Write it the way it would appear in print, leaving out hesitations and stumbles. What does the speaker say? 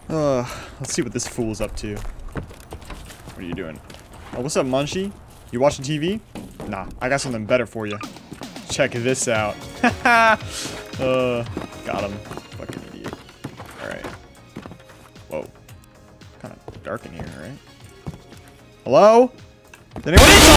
Let's see what this fool's up to. What are you doing? Oh, what's up, Munchie? You watching TV? Nah, I got something better for you. Check this out. Got him. Fucking idiot. Alright. Whoa. Kind of dark in here, right? Hello? Is anyone